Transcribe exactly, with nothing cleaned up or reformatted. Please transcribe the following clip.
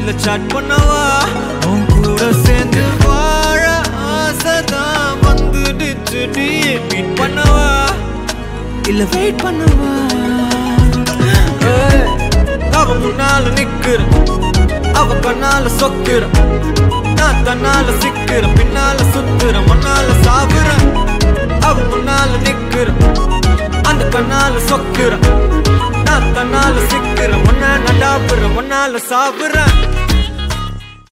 மெசேஜ்ல சாட் பண்ணவா உன் கூட சேர்ந்து வாழ ஆசைதான் வந்துடுச்சு டி மீட் பண்ணவா இல்ல வெயிட் பண்ணவா அவ முன்னால நிக்கிற அவ கண்ணால சொக்குற நான் தன்னால சிக்கிற பின்னால சுத்துற முன்னால சாவுற அவ முன்னால நிக்கிற அந்த கண்ணால சொக்குற நான் தன்னால சிக்கிற முன்ன நடாப்புற முன்னால சாவுற